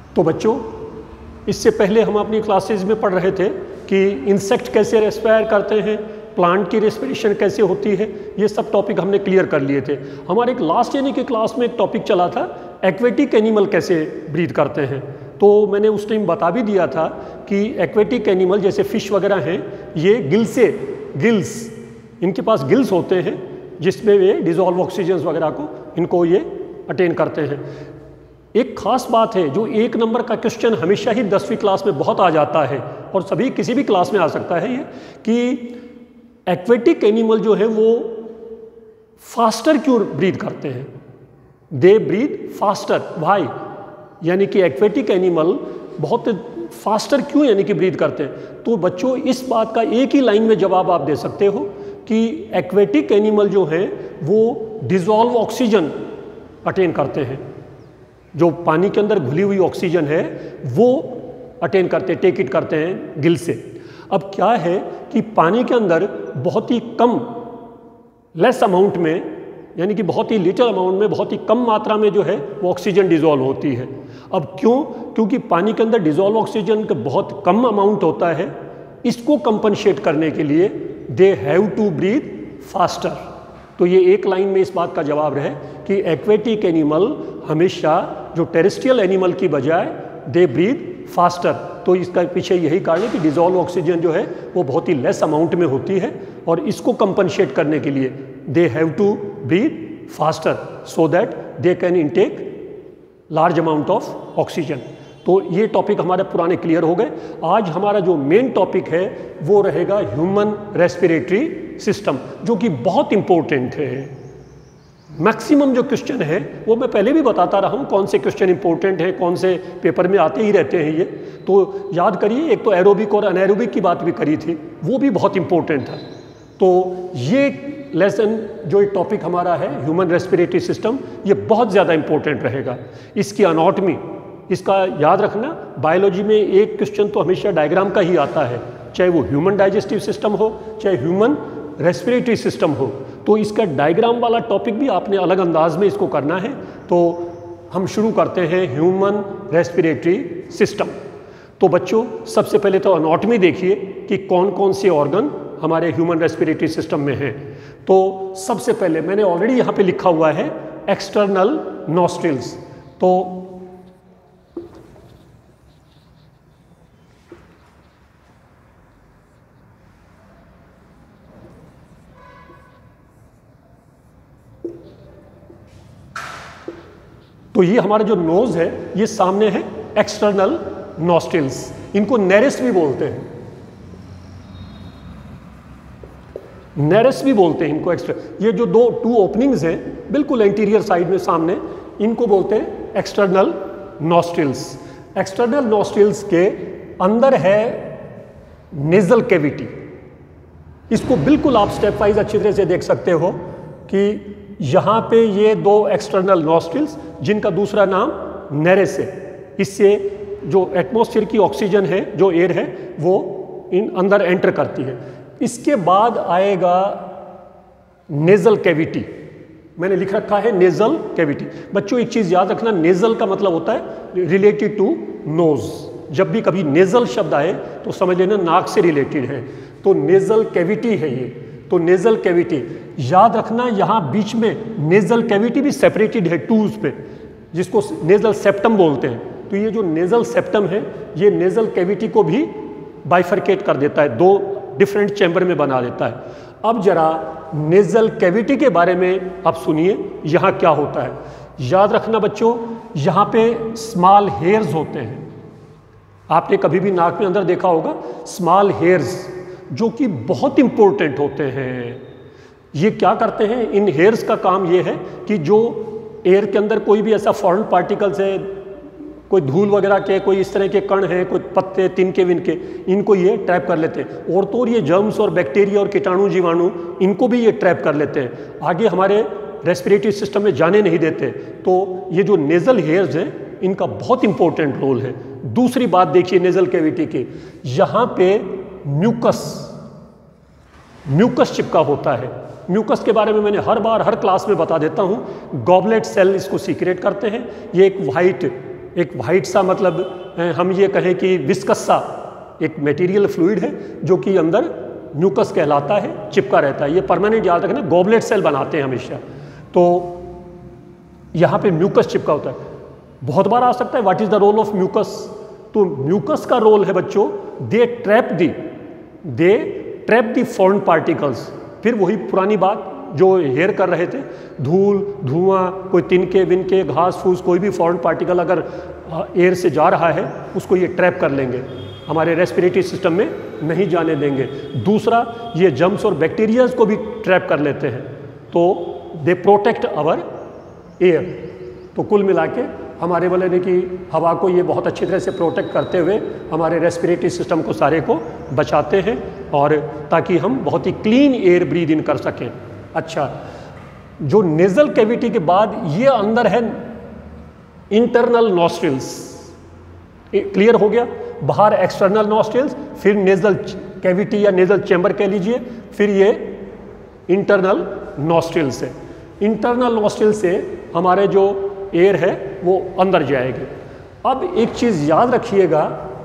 तो बच्चों, इससे पहले हम अपनी क्लासेज में पढ़ रहे थे कि इंसेक्ट कैसे रेस्पायर करते हैं, प्लांट की रेस्पिरेशन कैसे होती है, ये सब टॉपिक हमने क्लियर कर लिए थे। हमारे एक लास्ट यानी कि क्लास में एक टॉपिक चला था एक्वेटिक एनिमल कैसे ब्रीथ करते हैं। तो मैंने उस टाइम बता भी दिया था कि एक्वेटिक एनिमल जैसे फिश वगैरह हैं, ये गिल्स इनके पास गिल्स होते हैं जिसमें वे डिजॉल्व ऑक्सीजन वगैरह को इनको ये अटेन करते हैं। एक खास बात है जो 1 नंबर का क्वेश्चन हमेशा ही 10वीं क्लास में बहुत आ जाता है और सभी किसी भी क्लास में आ सकता है, ये कि एक्वेटिक एनिमल जो है वो फास्टर क्यों ब्रीथ करते हैं। दे ब्रीथ फास्टर, वाई, यानी कि एक्वेटिक एनिमल बहुत फास्टर क्यों यानी कि ब्रीथ करते हैं। तो बच्चों, इस बात का एक ही लाइन में जवाब आप दे सकते हो कि एक्वेटिक एनिमल जो है वो डिजॉल्व ऑक्सीजन अटेन करते हैं। जो पानी के अंदर घुली हुई ऑक्सीजन है वो अटेन करते हैं, टेक इट करते हैं गिल से। अब क्या है कि पानी के अंदर बहुत ही कम, लेस अमाउंट में, यानी कि बहुत ही लिटिल अमाउंट में, बहुत ही कम मात्रा में जो है वो ऑक्सीजन डिजॉल्व होती है। अब क्यों? क्योंकि पानी के अंदर डिजॉल्व ऑक्सीजन का बहुत कम अमाउंट होता है। इसको कंपनसेट करने के लिए they have to breathe faster. तो ये एक लाइन में इस बात का जवाब रहे कि एक्वेटिक एनिमल हमेशा जो टेरेस्ट्रियल एनिमल की बजाय दे ब्रीथ फास्टर। तो इसका पीछे यही कारण है कि डिजॉल्व ऑक्सीजन जो है वो बहुत ही लेस अमाउंट में होती है और इसको कंपनसेट करने के लिए they have to breathe faster so that they can intake large amount of oxygen. तो ये टॉपिक हमारे पुराने क्लियर हो गए। आज हमारा जो मेन टॉपिक है वो रहेगा ह्यूमन रेस्पिरेटरी सिस्टम, जो कि बहुत इंपॉर्टेंट है। मैक्सिमम जो क्वेश्चन है वो मैं पहले भी बताता रहा हूँ कौन से क्वेश्चन इंपॉर्टेंट हैं, कौन से पेपर में आते ही रहते हैं ये। तो याद करिए, एक तो एरोबिक और अनएरोबिक की बात भी करी थी, वो भी बहुत इंपॉर्टेंट था। तो ये लेसन जो एक टॉपिक हमारा है ह्यूमन रेस्पिरेटरी सिस्टम, ये बहुत ज़्यादा इंपॉर्टेंट रहेगा। इसकी अनाटॉमी, इसका याद रखना, बायोलॉजी में एक क्वेश्चन तो हमेशा डायग्राम का ही आता है, चाहे वो ह्यूमन डाइजेस्टिव सिस्टम हो चाहे ह्यूमन रेस्पिरेटरी सिस्टम हो। तो इसका डायग्राम वाला टॉपिक भी आपने अलग अंदाज में इसको करना है। तो हम शुरू करते हैं ह्यूमन रेस्पिरेटरी सिस्टम। तो बच्चों, सबसे पहले तो अनाटॉमी देखिए कि कौन कौन से ऑर्गन हमारे ह्यूमन रेस्पिरेटरी सिस्टम में हैं। तो सबसे पहले मैंने ऑलरेडी यहाँ पे लिखा हुआ है एक्सटर्नल नॉस्ट्रिल्स। तो ये हमारा जो नोज है ये सामने है एक्सटर्नल नॉस्ट्रिल्स, इनको नेरिस भी बोलते हैं, नेरिस भी बोलते हैं इनको। ये जो टू ओपनिंग्स हैं बिल्कुल एंटीरियर साइड में सामने, इनको बोलते हैं एक्सटर्नल नॉस्ट्रिल्स। एक्सटर्नल नॉस्ट्रिल्स के अंदर है नेजल कैविटी। इसको बिल्कुल आप स्टेप वाइज अच्छी तरह से देख सकते हो कि यहाँ पे ये 2 एक्सटर्नल नॉस्ट्रिल्स जिनका दूसरा नाम नेरिस है, इससे जो एटमॉस्फेयर की ऑक्सीजन है, जो एयर है, वो इन अंदर एंटर करती है। इसके बाद आएगा नेजल कैविटी, मैंने लिख रखा है नेजल कैविटी। बच्चों, एक चीज़ याद रखना, नेजल का मतलब होता है रिलेटेड टू नोज। जब भी कभी नेजल शब्द आए तो समझ लेना नाक से रिलेटेड है। तो नेजल कैविटी है ये। तो नेजल कैविटी याद रखना, यहाँ बीच में नेजल कैविटी भी सेपरेटेड है टूल्स पे, जिसको नेजल सेप्टम बोलते हैं। तो ये जो नेजल सेप्टम है ये नेजल कैविटी को भी बाइफरकेट कर देता है, 2 डिफरेंट चैम्बर में बना देता है। अब जरा नेजल कैविटी के बारे में आप सुनिए, यहाँ क्या होता है। याद रखना बच्चों, यहाँ पे स्मॉल हेयर्स होते हैं। आपने कभी भी नाक में अंदर देखा होगा स्मॉल हेयर्स, जो कि बहुत इंपॉर्टेंट होते हैं। ये क्या करते हैं, इन हेयर्स का काम ये है कि जो एयर के अंदर कोई भी ऐसा फॉरेन पार्टिकल्स है, कोई धूल वगैरह के, कोई इस तरह के कण हैं, कोई पत्ते तिनके विनके, इनको ये ट्रैप कर लेते हैं। और तो ये जर्म्स और बैक्टीरिया और कीटाणु जीवाणु, इनको भी ये ट्रैप कर लेते हैं, आगे हमारे रेस्पिरेटरी सिस्टम में जाने नहीं देते। तो ये जो नेजल हेयर्स हैं इनका बहुत इंपॉर्टेंट रोल है। दूसरी बात देखिए नेजल कैविटी की, यहाँ पे म्यूकस चिपका होता है। म्यूकस के बारे में मैंने हर बार हर क्लास में बता देता हूँ। गॉबलेट सेल इसको सीक्रेट करते हैं। ये एक वाइट एक वाइट सा मतलब हम ये कहें कि विस्कस सा एक मटेरियल फ्लूइड है जो कि अंदर म्यूकस कहलाता है, चिपका रहता है। ये परमानेंट याद रखना, गॉबलेट सेल बनाते हैं हमेशा, तो यहाँ पे म्यूकस चिपका होता है। बहुत बार आ सकता है what is the role of mucus. तो म्यूकस का रोल है बच्चों, they trap the foreign particles. फिर वही पुरानी बात जो हेयर कर रहे थे, धूल, धुआं, कोई तिनके विनके, घास फूस, कोई भी फॉरेन पार्टिकल अगर एयर से जा रहा है उसको ये ट्रैप कर लेंगे, हमारे रेस्पिरेटरी सिस्टम में नहीं जाने देंगे। दूसरा, ये जर्म्स और बैक्टीरियाज को भी ट्रैप कर लेते हैं, तो दे प्रोटेक्ट आवर एयर। तो कुल मिला के हमारे वाले ने कि हवा को ये बहुत अच्छी तरह से प्रोटेक्ट करते हुए हमारे रेस्पिरेटरी सिस्टम को सारे को बचाते हैं, और ताकि हम बहुत ही क्लीन एयर ब्रीद इन कर सकें। अच्छा, जो नेजल कैविटी के बाद ये अंदर है इंटरनल नॉस्ट्रिल्स, क्लियर हो गया। बाहर एक्सटर्नल नॉस्ट्रिल्स, फिर नेजल कैविटी या नेजल चैम्बर कह लीजिए, फिर ये इंटरनल नॉस्ट्रिल्स है। इंटरनल नॉस्ट्रिल से हमारे जो एयर है वो अंदर जाएगी। अब एक चीज याद रखिएगा,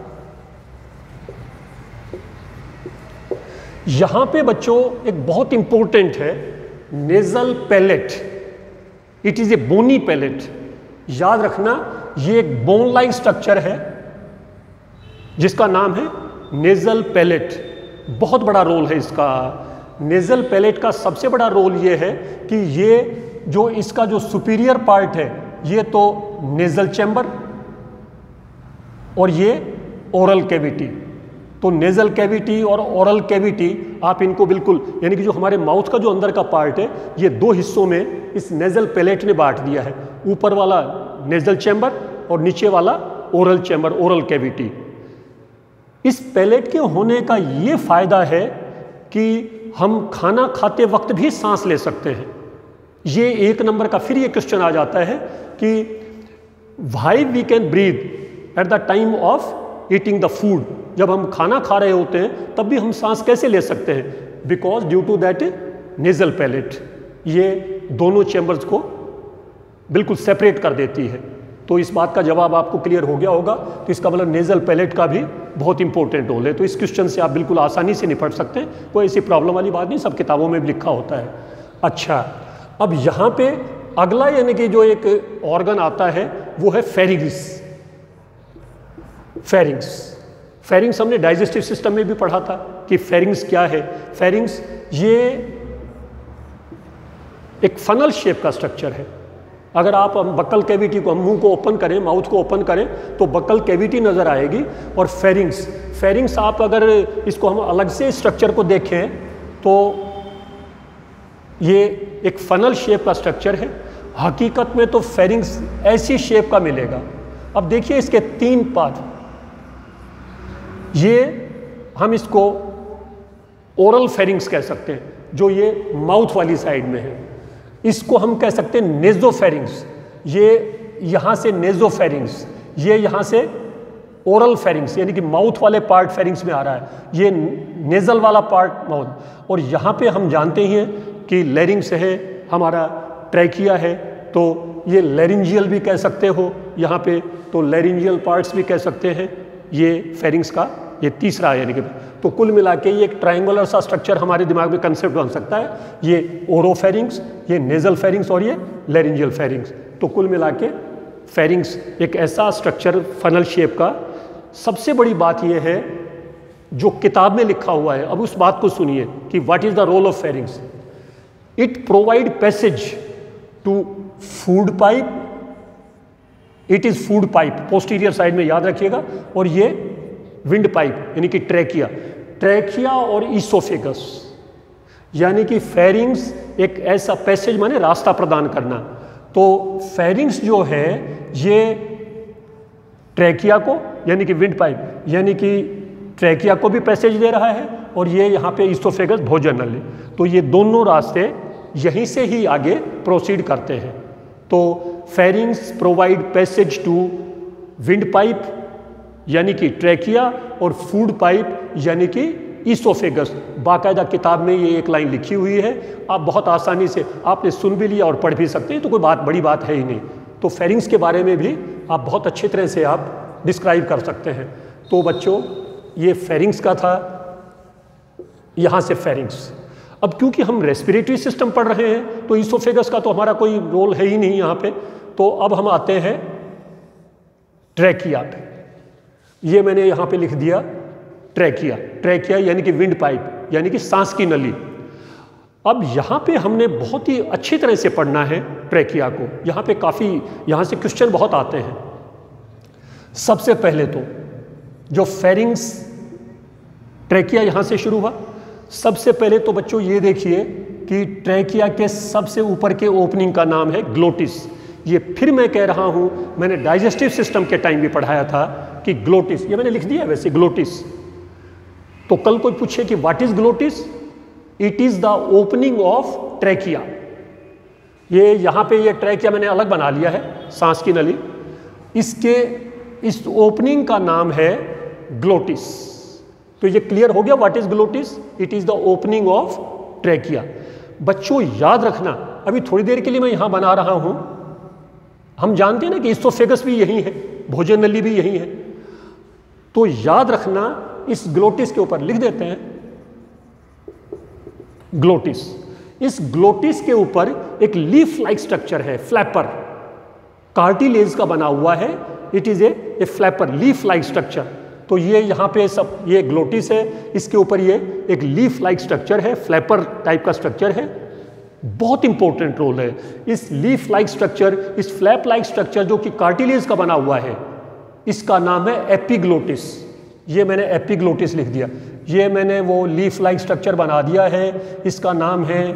यहां पे बच्चों एक बहुत इंपॉर्टेंट है nasal palate. It is a bony palate. याद रखना, ये एक बोन लाइक स्ट्रक्चर है जिसका नाम है नेजल पैलेट। बहुत बड़ा रोल है इसका। नेजल पैलेट का सबसे बड़ा रोल ये है कि ये जो इसका जो सुपीरियर पार्ट है, ये तो नेजल चैम्बर और ये ओरल कैविटी। तो नेजल कैविटी और ओरल कैविटी आप इनको बिल्कुल, यानी कि जो हमारे माउथ का जो अंदर का पार्ट है, ये दो हिस्सों में इस नेजल पैलेट ने बांट दिया है। ऊपर वाला नेजल चैम्बर और नीचे वाला ओरल चैम्बर, ओरल कैविटी। इस पैलेट के होने का ये फायदा है कि हम खाना खाते वक्त भी सांस ले सकते हैं। ये एक नंबर का फिर ये क्वेश्चन आ जाता है कि why we can breathe at the time of eating the food. जब हम खाना खा रहे होते हैं तब भी हम सांस कैसे ले सकते हैं? Because due to that nasal palate, ये दोनों चैम्बर्स को बिल्कुल सेपरेट कर देती है। तो इस बात का जवाब आपको क्लियर हो गया होगा। तो इसका मतलब नेजल पैलेट का भी बहुत इंपॉर्टेंट रोल है। तो इस क्वेश्चन से आप बिल्कुल आसानी से निपट सकते हैं, कोई ऐसी प्रॉब्लम वाली बात नहीं, सब किताबों में भी लिखा होता है। अच्छा, अब यहाँ पे अगला यानी कि जो एक ऑर्गन आता है वो है फेरिंग्स। फेरिंग्स हमने डाइजेस्टिव सिस्टम में भी पढ़ा था कि फेरिंग्स क्या है। फेरिंग्स ये एक फनल शेप का स्ट्रक्चर है। अगर आप बक्कल कैविटी को, मुंह को ओपन करें, माउथ को ओपन करें तो बक्कल कैविटी नज़र आएगी। और फेरिंग्स आप अगर इसको हम अलग से स्ट्रक्चर को देखें तो ये एक फनल शेप का स्ट्रक्चर है। हकीकत में तो फेरिंग्स ऐसी शेप का मिलेगा। अब देखिए इसके तीन पार्ट, ये हम इसको ओरल फेरिंग्स कह सकते हैं, जो ये माउथ वाली साइड में है। इसको हम कह सकते हैं नेजोफेरिंग्स, ये यहाँ से नेजोफेरिंग्स, ये यहाँ से ओरल फेरिंग्स, यानी कि माउथ वाले पार्ट फेरिंग्स में आ रहा है, ये नेजल वाला पार्ट माउथ। और यहाँ पे हम जानते ही हैं कि लैरिंग्स है, हमारा ट्रैकिया है, तो ये लैरिंजियल भी कह सकते हो यहाँ पे, तो लैरिंजियल पार्ट्स भी कह सकते हैं। ये फेरिंग्स का ये तीसरा है, यानी कि तो कुल मिला के ये एक ट्रायंगुलर सा स्ट्रक्चर हमारे दिमाग में कंसेप्ट बन सकता है। ये ओरोफेरिंग्स, ये नेजल फेरिंग्स और ये लैरिंजियल फेरिंग्स। तो कुल मिला के फेरिंग्स एक ऐसा स्ट्रक्चर फनल शेप का। सबसे बड़ी बात ये है जो किताब में लिखा हुआ है, अब उस बात को सुनिए कि what is the role of pharynx. It provide passage to food pipe, it is food pipe posterior side में, याद रखिएगा। और ये विंड पाइप यानी कि ट्रैकिया और ईसोफेगस, यानी कि फेरिंग्स एक ऐसा पैसेज माने रास्ता प्रदान करना। तो फेरिंग्स जो है ये ट्रैकिया को, यानी कि विंड पाइप, यानी कि ट्रैकिया को भी पैसेज दे रहा है, और ये यहाँ पे ईसोफेगस भोजन नली। तो ये दोनों रास्ते यहीं से ही आगे प्रोसीड करते हैं। तो pharynx provide passage to wind pipe यानी कि ट्रैकिया, और फूड पाइप यानी कि ईसोफेगस। बाकायदा किताब में ये एक लाइन लिखी हुई है, आप बहुत आसानी से आपने सुन भी लिया और पढ़ भी सकते हैं, तो कोई बड़ी बात है ही नहीं। तो फेरिंग्स के बारे में भी आप बहुत अच्छी तरह से आप डिस्क्राइब कर सकते हैं। तो बच्चों ये फेरिंग्स का था, यहाँ से फेरिंग्स। अब क्योंकि हम रेस्पिरेटरी सिस्टम पढ़ रहे हैं तो ईसोफेगस का तो हमारा कोई रोल है ही नहीं यहाँ पे। तो अब हम आते हैं ट्रैकिया पे। ये मैंने यहाँ पे लिख दिया ट्रैकिया। ट्रैकिया यानी कि विंड पाइप, यानी कि सांस की नली। अब यहाँ पे हमने बहुत ही अच्छी तरह से पढ़ना है ट्रैकिया को। यहाँ पे काफ़ी, यहाँ से क्वेश्चन बहुत आते हैं। सबसे पहले तो जो फेरिंग्स, ट्रैकिया यहाँ से शुरू हुआ। सबसे पहले तो बच्चों ये देखिए कि ट्रैकिया के सबसे ऊपर के ओपनिंग का नाम है ग्लोटिस। ये फिर मैं कह रहा हूँ, मैंने डाइजेस्टिव सिस्टम के टाइम भी पढ़ाया था कि ग्लोटिस, ये मैंने लिख दिया वैसे ग्लोटिस। तो कल कोई पूछे कि what is glottis, it is the opening of trachea. ये यहाँ पे ये ट्रैकिया मैंने अलग बना लिया है, सांस की नली। इसके इस ओपनिंग का नाम है ग्लोटिस। तो ये क्लियर हो गया what is glottis, it is the opening of trachea. बच्चों याद रखना, अभी थोड़ी देर के लिए मैं यहां बना रहा हूं, हम जानते हैं ना कि ईसोफेगस भी यही है, भोजन नली भी यही है। तो याद रखना, इस ग्लोटिस के ऊपर लिख देते हैं ग्लोटिस। इस ग्लोटिस के ऊपर एक लीफ लाइक स्ट्रक्चर है, फ्लैपर, कार्टिलेज का बना हुआ है। It is a flapper, leaf like structure. तो ये यहाँ पे सब, ये ग्लोटिस है, इसके ऊपर ये एक लीफ लाइक स्ट्रक्चर है, फ्लैपर टाइप का स्ट्रक्चर है। बहुत इंपॉर्टेंट रोल है इस लीफ लाइक स्ट्रक्चर, इस फ्लैप लाइक स्ट्रक्चर जो कि कार्टिलेज का बना हुआ है, इसका नाम है एपिग्लोटिस। ये मैंने एपिग्लोटिस लिख दिया। ये मैंने वो लीफ लाइक स्ट्रक्चर बना दिया है, इसका नाम है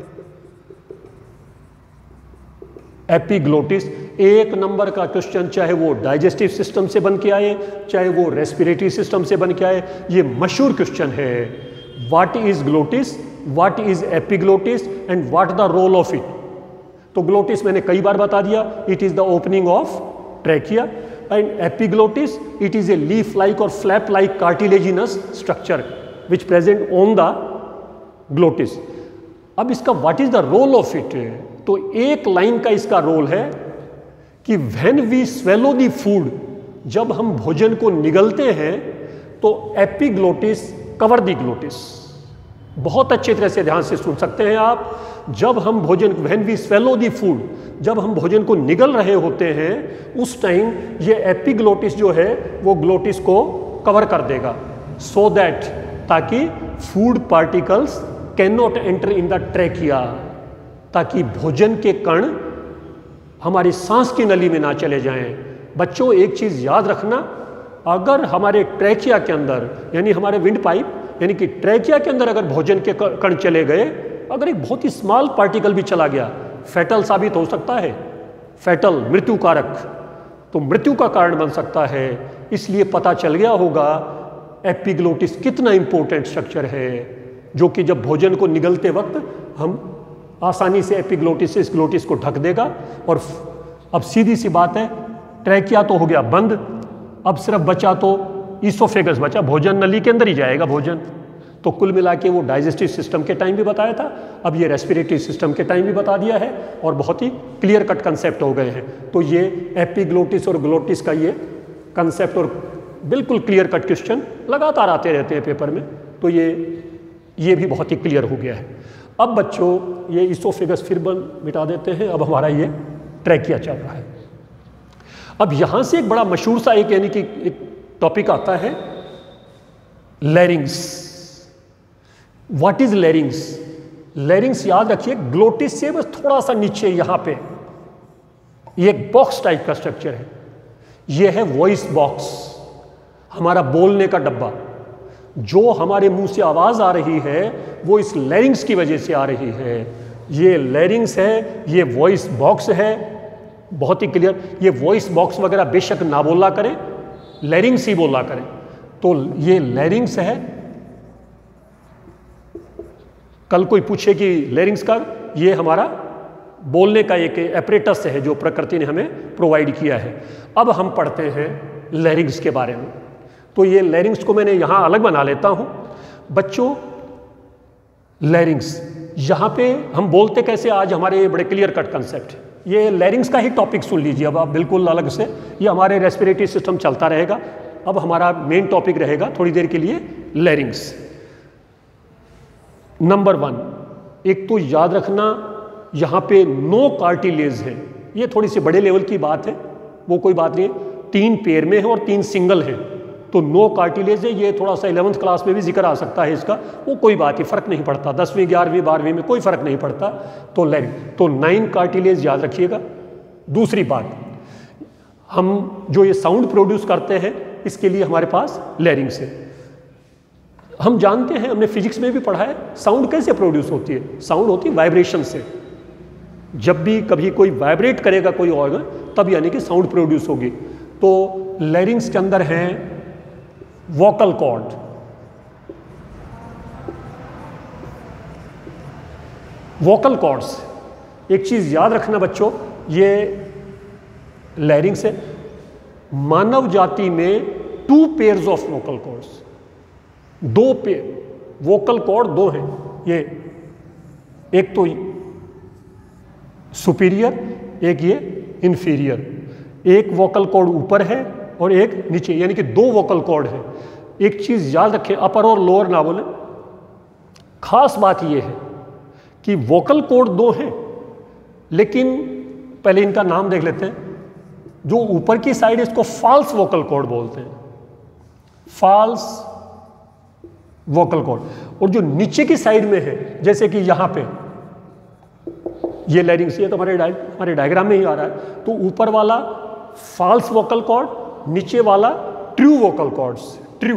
एपिग्लोटिस। एक नंबर का क्वेश्चन, चाहे वो डाइजेस्टिव सिस्टम से बन के आए, चाहे वो रेस्पिरेटरी सिस्टम से बन के आए, ये मशहूर क्वेश्चन है। What is glottis, what is epiglottis and what the role of it. तो ग्लोटिस मैंने कई बार बता दिया, it is the opening of trachea. And epiglottis, it is a leaf like और flap like cartilaginous structure which present on the glottis. अब इसका what is the role of it, तो एक लाइन का इसका रोल है कि when we swallow the food, जब हम भोजन को निगलते हैं तो एपिग्लोटिस कवर द ग्लोटिस। बहुत अच्छी तरह से ध्यान से सुन सकते हैं आप। जब हम भोजन, when we swallow the food, जब हम भोजन को निगल रहे होते हैं, उस टाइम ये एपिग्लोटिस जो है वो ग्लोटिस को कवर कर देगा, सो दैट, ताकि food particles can not enter in the trachea, ताकि भोजन के कण हमारी सांस की नली में ना चले जाएं। बच्चों एक चीज याद रखना, अगर हमारे ट्रैकिया के अंदर, यानी हमारे विंड पाइप, यानी कि ट्रैकिया के अंदर अगर भोजन के कण चले गए, अगर एक बहुत ही स्मॉल पार्टिकल भी चला गया, फैटल साबित हो सकता है, फैटल, मृत्यु कारक, तो मृत्यु का कारण बन सकता है। इसलिए पता चल गया होगा एपिग्लोटिस कितना इंपॉर्टेंट स्ट्रक्चर है, जो कि जब भोजन को निगलते वक्त हम आसानी से एपिग्लोटिस से इस ग्लोटिस को ढक देगा। और अब सीधी सी बात है, ट्रैकिया तो हो गया बंद, अब सिर्फ बचा तो ईसोफेगस बचा, भोजन नली के अंदर ही जाएगा भोजन। तो कुल मिला के वो डाइजेस्टिव सिस्टम के टाइम भी बताया था, अब ये रेस्पिरेटरी सिस्टम के टाइम भी बता दिया है, और बहुत ही क्लियर कट कंसेप्ट हो गए हैं। तो ये एपिग्लोटिस और ग्लोटिस का ये कंसेप्ट और बिल्कुल क्लियर कट क्वेश्चन लगातार आते रहते हैं पेपर में, तो ये भी बहुत ही क्लियर हो गया है। अब बच्चों ये ईसोफेगस फिर मिटा देते हैं, अब हमारा ये ट्रैकिया चल रहा है। अब यहां से एक बड़ा मशहूर सा एक, यानी कि एक टॉपिक आता है लैरिंग्स। What is लैरिंग्स? लैरिंग्स याद रखिए, ग्लोटिस से बस थोड़ा सा नीचे यहां पे ये एक बॉक्स टाइप का स्ट्रक्चर है। ये है वॉइस बॉक्स, हमारा बोलने का डब्बा। जो हमारे मुंह से आवाज आ रही है वो इस लैरिंग्स की वजह से आ रही है। ये लैरिंग्स है, ये वॉइस बॉक्स है, बहुत ही क्लियर। ये वॉइस बॉक्स वगैरह बेशक ना बोला करें, लैरिंग्स ही बोला करें। तो ये लैरिंग्स है। कल कोई पूछे कि लैरिंग्स का, ये हमारा बोलने का एक एपरेटस है जो प्रकृति ने हमें प्रोवाइड किया है। अब हम पढ़ते हैं लैरिंग्स के बारे में। तो ये लैरिंग्स को मैंने यहां अलग बना लेता हूं। बच्चों लैरिंग्स, यहां पे हम बोलते कैसे, आज हमारे बड़े क्लियर कट कंसेप्ट है। ये लैरिंग्स का ही टॉपिक सुन लीजिए अब आप बिल्कुल अलग से, ये हमारे रेस्पिरेटरी सिस्टम चलता रहेगा। अब हमारा मेन टॉपिक रहेगा थोड़ी देर के लिए लैरिंग्स। नंबर 1, एक तो याद रखना यहाँ पे 9 कार्टिलेज है। ये थोड़ी सी बड़े लेवल की बात है, वो कोई बात नहीं है। 3 पेयर में है और 3 सिंगल है, तो 9 कार्टिलेज है। ये थोड़ा सा 11th क्लास में भी जिक्र आ सकता है इसका, वो कोई बात ही फर्क नहीं पड़ता, 10वीं 11वीं 12वीं में कोई फर्क नहीं पड़ता। तो लैरिंग, तो 9 कार्टिलेज याद रखिएगा। दूसरी बात, हम जो ये साउंड प्रोड्यूस करते हैं इसके लिए हमारे पास लैरिंग्स है। हम जानते हैं, हमने फिजिक्स में भी पढ़ा है, साउंड कैसे प्रोड्यूस होती है। साउंड होती है वाइब्रेशन से। जब भी कभी कोई वाइब्रेट करेगा कोई ऑर्गन, तब यानी कि साउंड प्रोड्यूस होगी। तो लैरिंग्स के अंदर हैं वोकल कॉर्ड, वोकल कॉर्ड्स। एक चीज याद रखना बच्चों, ये लैरिंग्स है। मानव जाति में 2 pairs of vocal cords, 2 pair vocal cord 2 हैं। ये एक तो सुपीरियर, एक ये इंफीरियर। एक वोकल कॉर्ड ऊपर है और एक नीचे, यानी कि 2 वोकल कॉर्ड है। एक चीज याद रखें, अपर और लोअर ना बोले। खास बात यह है कि वोकल कॉर्ड 2 हैं, लेकिन पहले इनका नाम देख लेते हैं। जो ऊपर की साइड है इसको फॉल्स वोकल कॉर्ड बोलते हैं, फॉल्स वोकल कॉर्ड। और जो नीचे की साइड में है, जैसे कि यहां पे ये लैरिंग्स, ये तो हमारे डायग्राम में ही आ रहा है। तो ऊपर वाला फॉल्स वोकल कॉर्ड, नीचे वाला ट्रू वोकल कॉर्ड्स, ट्रू।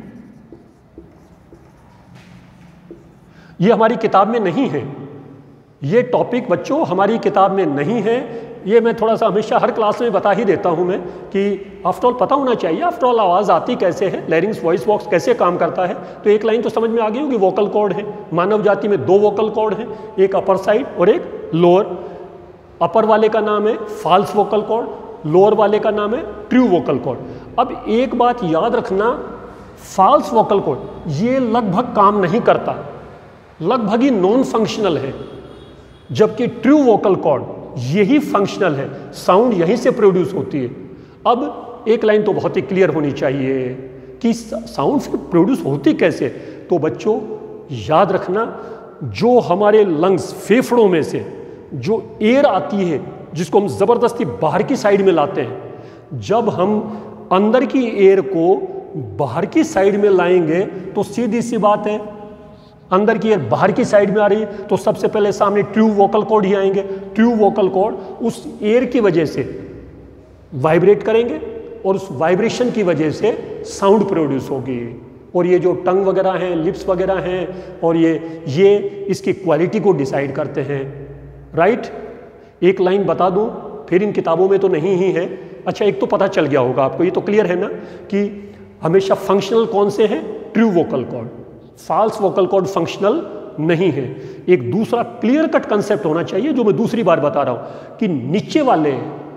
ये हमारी किताब में नहीं है, ये टॉपिक बच्चों हमारी किताब में नहीं है। ये मैं थोड़ा सा हमेशा हर क्लास में बता ही देता हूं मैं कि आफ्टर ऑल पता होना चाहिए, आफ्टर ऑल आवाज़ आती कैसे है, लैरिंग्स वॉइस बॉक्स कैसे काम करता है। तो एक लाइन तो समझ में आ गई होगी, वोकल कॉर्ड है। मानव जाति में 2 वोकल कॉर्ड हैं, एक अपर साइड और एक लोअर। अपर वाले का नाम है फॉल्स वोकल कॉर्ड, लोअर वाले का नाम है ट्रू वोकल कॉर्ड। अब एक बात याद रखना, फॉल्स वोकल कॉर्ड ये लगभग काम नहीं करता, लगभग ही नॉन फंक्शनल है, जबकि ट्रू वोकल कॉर्ड यही फंक्शनल है, साउंड यहीं से प्रोड्यूस होती है। अब एक लाइन तो बहुत ही क्लियर होनी चाहिए कि साउंड प्रोड्यूस होती कैसे। तो बच्चों याद रखना, जो हमारे लंग्स, फेफड़ों में से जो एयर आती है, जिसको हम जबरदस्ती बाहर की साइड में लाते हैं, जब हम अंदर की एयर को बाहर की साइड में लाएंगे तो सीधी सी बात है, अंदर की एयर बाहर की साइड में आ रही है तो सबसे पहले सामने ट्रू वोकल कॉर्ड ही आएंगे। ट्रू वोकल कॉर्ड उस एयर की वजह से वाइब्रेट करेंगे और उस वाइब्रेशन की वजह से साउंड प्रोड्यूस होगी। और ये जो टंग वगैरह हैं, लिप्स वगैरह हैं, और ये इसकी क्वालिटी को डिसाइड करते हैं, राइट। एक लाइन बता दूं, फिर इन किताबों में तो नहीं ही है। अच्छा, एक तो पता चल गया होगा आपको, ये तो क्लियर है ना कि हमेशा फंक्शनल कौन से हैं, true vocal cord. False vocal cord functional नहीं है। एक दूसरा क्लियर कट कंसेप्ट होना चाहिए जो मैं दूसरी बार बता रहा हूं कि नीचे वाले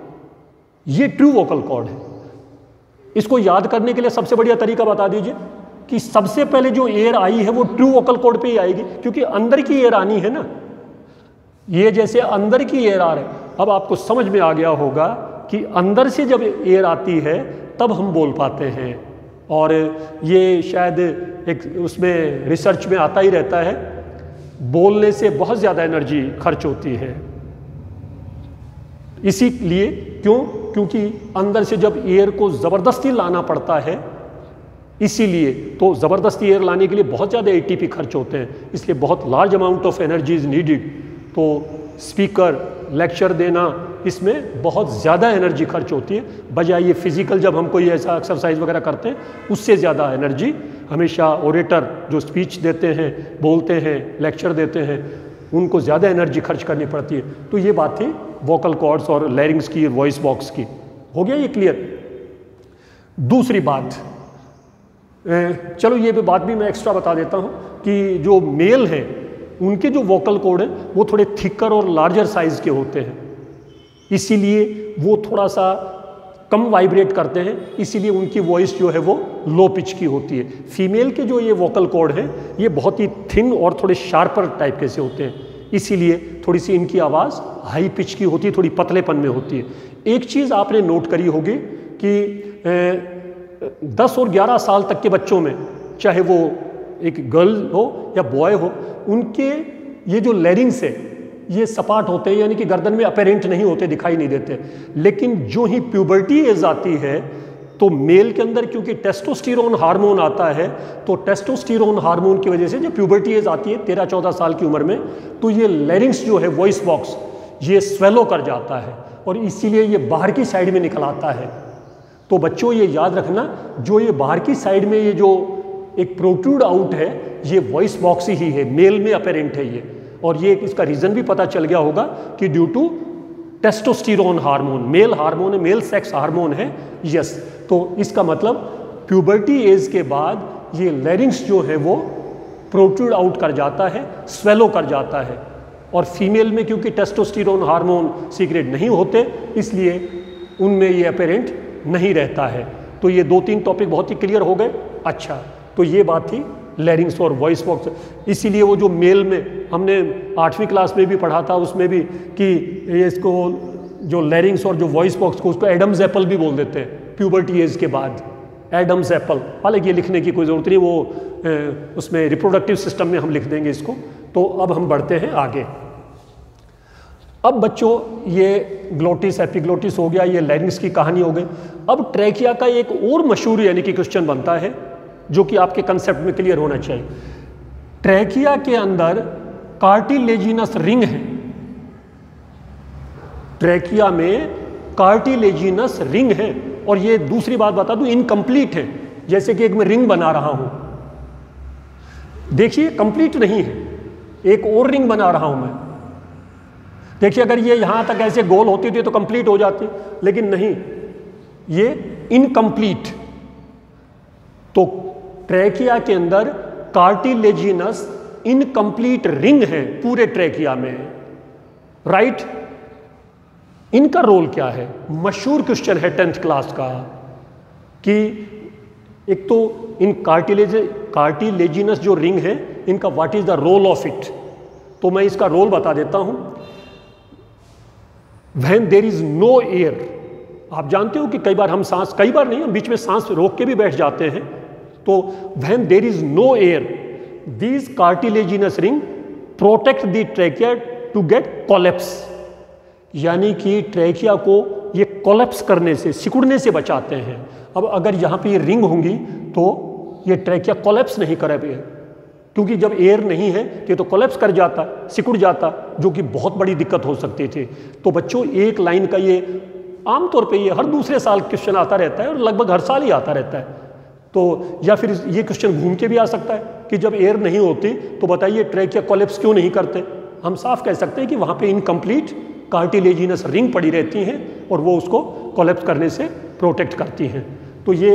ये ट्रू वोकल कॉर्ड है। इसको याद करने के लिए सबसे बढ़िया तरीका बता दीजिए कि सबसे पहले जो एयर आई है वो ट्रू वोकल कॉर्ड पे ही आएगी, क्योंकि अंदर की एयर आनी है ना। ये जैसे अंदर की एयर आ रही, अब आपको समझ में आ गया होगा कि अंदर से जब एयर आती है तब हम बोल पाते हैं। और ये शायद एक उसमें रिसर्च में आता ही रहता है, बोलने से बहुत ज़्यादा एनर्जी खर्च होती है। इसीलिए क्योंकि अंदर से जब एयर को ज़बरदस्ती लाना पड़ता है, इसीलिए तो ज़बरदस्ती एयर लाने के लिए बहुत ज़्यादा एटीपी खर्च होते हैं, इसलिए बहुत large amount of energy is needed. तो स्पीकर, लेक्चर देना, इसमें बहुत ज़्यादा एनर्जी खर्च होती है, बजाय ये फिजिकल जब हम कोई ऐसा एक्सरसाइज वगैरह करते हैं उससे ज़्यादा एनर्जी हमेशा ओरेटर जो स्पीच देते हैं, बोलते हैं, लेक्चर देते हैं, उनको ज़्यादा एनर्जी खर्च करनी पड़ती है। तो ये बात थी वोकल कॉर्ड्स और लैरिंग्स की, वॉइस बॉक्स की। हो गया ये क्लियर। दूसरी बात, चलो ये बात भी मैं एक्स्ट्रा बता देता हूँ कि जो मेल हैं उनके जो वोकल कॉर्ड हैं वो थोड़े थिकर और लार्जर साइज के होते हैं, इसीलिए वो थोड़ा सा कम वाइब्रेट करते हैं, इसीलिए उनकी वॉइस जो है वो लो पिच की होती है। फीमेल के जो ये वोकल कॉर्ड हैं ये बहुत ही थिन और थोड़े शार्पर टाइप के से होते हैं, इसीलिए थोड़ी सी इनकी आवाज़ हाई पिच की होती है, थोड़ी पतलेपन में होती है। एक चीज़ आपने नोट करी होगी कि 10 और 11 साल तक के बच्चों में, चाहे वो एक गर्ल हो या बॉय हो, उनके ये जो लैरिंग्स है ये सपाट होते हैं, यानी कि गर्दन में अपेरेंट नहीं होते, दिखाई नहीं देते। लेकिन जो ही प्यूबर्टी एज आती है तो मेल के अंदर क्योंकि टेस्टोस्टेरोन हार्मोन आता है, तो टेस्टोस्टेरोन हार्मोन की वजह से जब प्यूबर्टी एज आती है 13-14 साल की उम्र में, तो ये लैरिंग्स जो है वॉइस बॉक्स ये स्वेलो कर जाता है और इसीलिए ये बाहर की साइड में निकल आता है। तो बच्चों ये याद रखना, जो ये बाहर की साइड में ये जो एक प्रोट्रूड आउट है ये वॉइस बॉक्स ही है, मेल में अपेरेंट है ये। और ये इसका रीज़न भी पता चल गया होगा कि due to testosterone hormone, male hormone है, मेल सेक्स हार्मोन है। यस, तो इसका मतलब प्यूबर्टी एज के बाद ये लैरिंग्स जो है वो प्रोट्रूड आउट कर जाता है, स्वेलो कर जाता है। और फीमेल में क्योंकि टेस्टोस्टेरोन हार्मोन सीक्रेट नहीं होते इसलिए उनमें ये अपेरेंट नहीं रहता है। तो ये 2-3 टॉपिक बहुत ही क्लियर हो गए। अच्छा, तो ये बात थी लैरिंग्स और वॉइस बॉक्स। इसीलिए वो जो मेल में हमने 8वीं क्लास में भी पढ़ा था उसमें भी कि ये इसको जो लैरिंग्स और जो वॉइस बॉक्स को उसको एडम्स एप्पल भी बोल देते हैं प्यूबर्टी एज के बाद, एडम्स एप्पल। हालांकि ये लिखने की कोई ज़रूरत नहीं, वो उसमें रिप्रोडक्टिव सिस्टम में हम लिख देंगे इसको। तो अब हम बढ़ते हैं आगे। अब बच्चों ये ग्लोटिस एपिग्लोटिस हो गया, ये लैरिंग्स की कहानी हो गई। अब ट्रैकिया का एक और मशहूर यानी कि क्वेश्चन बनता है जो कि आपके कंसेप्ट में क्लियर होना चाहिए। ट्रैकिया के अंदर कार्टिलेजिनस रिंग है, ट्रैकिया में कार्टिलेजिनस रिंग है। और ये दूसरी बात बता दूं, इनकम्प्लीट है। जैसे कि एक मैं रिंग बना रहा हूं, देखिए कंप्लीट नहीं है, एक और रिंग बना रहा हूं मैं। देखिए अगर ये यहां तक ऐसे गोल होती थी तो कंप्लीट हो जाती, लेकिन नहीं, ये इनकम्प्लीट। तो ट्रैकिया के अंदर कार्टिलेजिनस इनकम्प्लीट रिंग है पूरे ट्रैकिया में, राइट। इनका रोल क्या है? मशहूर क्वेश्चन है 10th क्लास का कि एक तो इन कार्टिलेजिनस जो रिंग है इनका what is the role of it. तो मैं इसका रोल बता देता हूं। When there is no air, आप जानते हो कि कई बार हम सांस, कई बार नहीं, हम बीच में सांस रोक के भी बैठ जाते हैं। तो when there is no air, these cartilaginous ring protect the trachea to get collapse, यानी कि ट्रैकिया को ये कोलैप्स करने से, सिकुड़ने से बचाते हैं। अब अगर यहाँ पे ये रिंग होंगी तो ये ट्रैकिया कोलैप्स नहीं करेगा, क्योंकि जब एयर नहीं है ये तो कोलैप्स कर जाता, सिकुड़ जाता, जो कि बहुत बड़ी दिक्कत हो सकती थी। तो बच्चों एक लाइन का ये आमतौर पे ये हर दूसरे साल क्वेश्चन आता रहता है और लगभग हर साल ही आता रहता है। तो या फिर ये क्वेश्चन घूम के भी आ सकता है कि जब एयर नहीं होती तो बताइए ट्रैकिया कोलैप्स क्यों नहीं करते। हम साफ कह सकते हैं कि वहाँ पे इनकम्प्लीट कार्टिलेजिनस रिंग पड़ी रहती हैं और वो उसको कोलैप्स करने से प्रोटेक्ट करती हैं। तो ये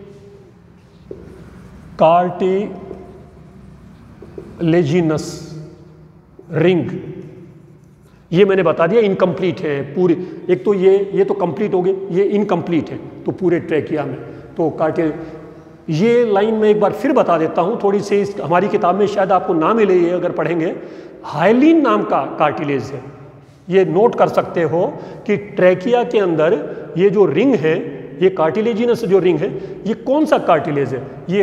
कार्टिलेजिनस रिंग ये मैंने बता दिया इनकम्प्लीट है पूरे। एक तो ये तो कंप्लीट हो गए, ये इनकम्प्लीट है तो पूरे ट्रैकिया में। तो ये लाइन में एक बार फिर बता देता हूँ, थोड़ी सी हमारी किताब में शायद आपको ना मिले ये अगर पढ़ेंगे। हाइलिन नाम का कार्टिलेज है, ये नोट कर सकते हो कि ट्रैकिया के अंदर ये जो रिंग है, ये कार्टिलेजिनस जो रिंग है, ये कौन सा कार्टिलेज है? ये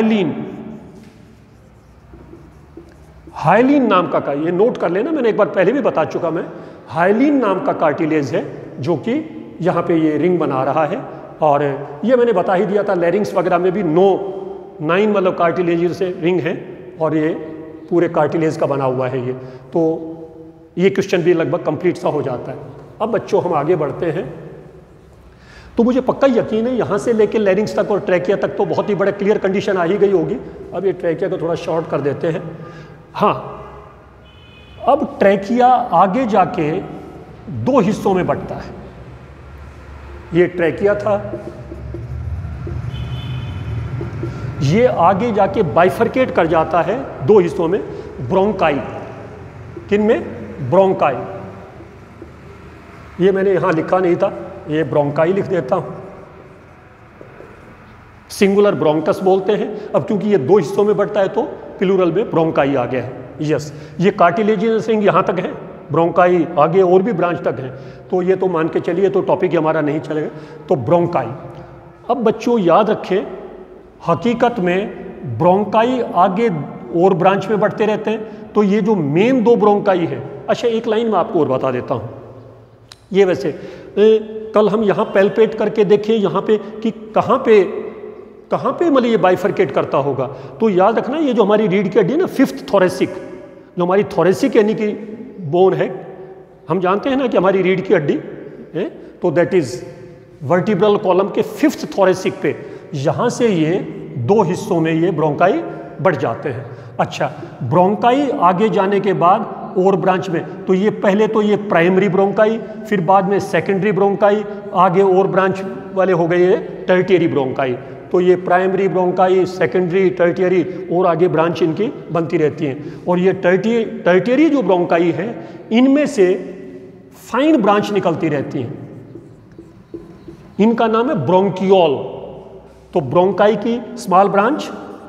हाइलिन नाम का ये नोट कर लेना, मैंने एक बार पहले भी बता चुका मैं। हाइलिन नाम का कार्टिलेज है जो कि यहाँ पे ये रिंग बना रहा है। और ये मैंने बता ही दिया था, लैरिंग्स वगैरह में भी 9 मतलब कार्टिलेज से रिंग है और ये पूरे कार्टिलेज का बना हुआ है ये। तो ये क्वेश्चन भी लगभग कंप्लीट सा हो जाता है। अब बच्चों हम आगे बढ़ते हैं। तो मुझे पक्का यकीन है यहाँ से लेके लैरिंग्स तक और ट्रैकिया तक तो बहुत ही बड़ा क्लियर कंडीशन आ ही गई होगी। अब ये ट्रैकिया को थोड़ा शॉर्ट कर देते हैं। हाँ, अब ट्रैकिया आगे जाके 2 हिस्सों में बंटता है। ये ट्रैकिया था, ये आगे जाके बाइफरकेट कर जाता है 2 हिस्सों में, ब्रोंकाई। किन में? ब्रोंकाई। ये मैंने यहां लिखा नहीं था, ये ब्रोंकाई लिख देता हूं। सिंगुलर ब्रोंकस बोलते हैं। अब क्योंकि ये 2 हिस्सों में बढ़ता है तो प्लूरल में ब्रोंकाई आ गया है, यस, ये कार्टिलेजिनस रिंग यहाँ तक है, ब्रोंकाई आगे और भी ब्रांच तक है, तो ये तो मान के चलिए तो टॉपिक हमारा नहीं चलेगा। तो ब्रोंकाई, अब बच्चों याद रखें हकीकत में ब्रोंकाई आगे और ब्रांच में बढ़ते रहते हैं। तो ये जो मेन दो ब्रोंकाई है, अच्छा एक लाइन में आपको और बता देता हूँ, ये वैसे कल हम यहाँ पैल्पेट करके देखें यहाँ पे कि कहाँ पे मतलब ये बाइफरकेट करता होगा। तो याद रखना ये जो हमारी रीढ़ की हड्डी है ना, फिफ्थ थोरेसिक, जो हमारी थोरेसिक यानी कि बोन है, हम जानते हैं ना कि हमारी रीढ़ की हड्डी है, तो दैट इज वर्टिब्रल कॉलम के फिफ्थ थोरेसिक पे, यहाँ से ये दो हिस्सों में ये ब्रोंकाई बढ़ जाते हैं। अच्छा, ब्रोंकाई आगे जाने के बाद और ब्रांच में, तो ये पहले तो ये प्राइमरी ब्रोंकाई, फिर बाद में सेकेंडरी ब्रोंकाई, आगे और ब्रांच वाले हो गए ये टर्टियरी ब्रोंकाई। तो ये प्राइमरी ब्रोंकाई, सेकेंडरी, टर्टियरी और आगे ब्रांच इनकी बनती रहती हैं। और ये टर्टियरी जो ब्रोंकाई है, इनमें से फाइन ब्रांच निकलती रहती हैं, इनका नाम है ब्रोंकियोल। तो ब्रोंकाई की स्मॉल ब्रांच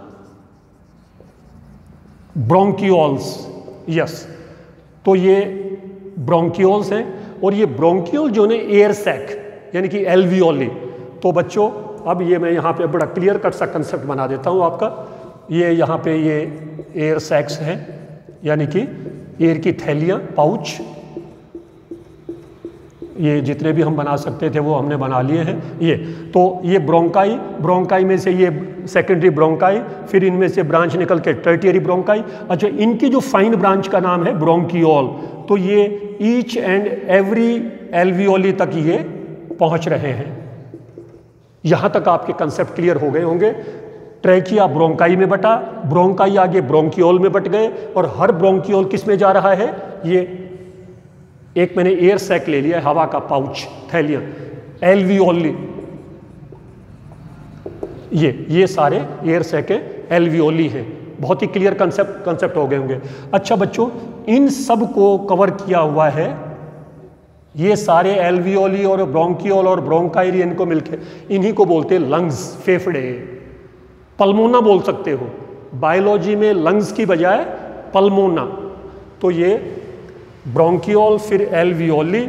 ब्रोंकियोल्स, यस, तो ये ब्रोंकियोल्स हैं। और ये ब्रोंकियोल जो है एयर सैक यानी कि एल्वियोली। तो बच्चों अब ये मैं यहाँ पे बड़ा क्लियर कट सा कंसेप्ट बना देता हूँ आपका। ये यहाँ पे ये एयर सैक्स हैं यानी कि एयर की थैलियाँ, पाउच, ये जितने भी हम बना सकते थे वो हमने बना लिए हैं। ये तो ये ब्रोंकाई में से ये सेकेंडरी ब्रोंकाई, फिर इनमें से ब्रांच निकल के टर्टियरी ब्रोंकाई। अच्छा, इनकी जो फाइन ब्रांच का नाम है ब्रोंकियोल। तो ये ईच एंड एवरी एल्वियोली तक ये पहुंच रहे हैं। यहां तक आपके कंसेप्ट क्लियर हो गए होंगे। ट्रैकिया ब्रोंकाई में बटा, ब्रोंकाई आगे ब्रोंकियोल में बट गए, और हर ब्रोंकियोल किस में जा रहा है, ये एक मैंने एयर सैक ले लिया, हवा का पाउच, थैलियां, एल्वियोली, ये सारे एयर सैक एल्वियोली हैं। बहुत ही क्लियर कंसेप्ट हो गए होंगे। अच्छा बच्चों, इन सब को कवर किया हुआ है ये सारे एल्वियोली और ब्रोंकियोल और ब्रोंकाई, इनको मिलके इन्हीं को बोलते हैं लंग्स, फेफड़े, पल्मोना बोल सकते हो। बायोलॉजी में लंग्स की बजाय पल्मोना। तो ये ब्रोंकियोल, फिर एल्वियोली,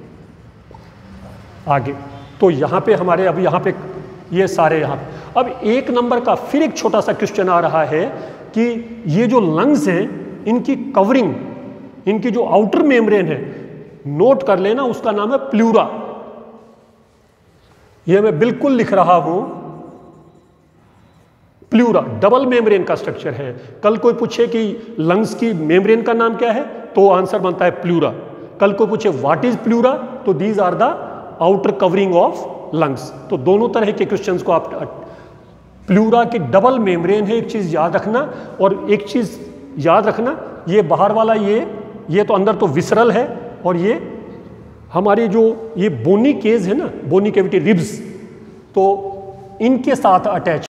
आगे। तो यहाँ पे हमारे अब यहाँ पे ये सारे यहाँ पे। अब एक नंबर का फिर एक छोटा सा क्वेश्चन आ रहा है कि ये जो लंग्स हैं इनकी कवरिंग, इनकी जो आउटर मेम्ब्रेन है, नोट कर लेना, उसका नाम है प्लूरा। ये मैं बिल्कुल लिख रहा हूं, प्लूरा डबल मेम्ब्रेन का स्ट्रक्चर है। कल कोई पूछे कि लंग्स की मेम्ब्रेन का नाम क्या है, तो आंसर बनता है प्लूरा। कल कोई पूछे व्हाट इज प्लूरा, तो these are the outer covering of lungs. तो दोनों तरह के क्वेश्चंस को आप, प्लूरा की डबल मेम्ब्रेन है, एक चीज याद रखना। और एक चीज याद रखना, ये बाहर वाला ये तो अंदर तो विसरल है, और ये हमारी जो ये बोनी केज है ना, बोनी कैविटी रिब्स, तो इनके साथ अटैच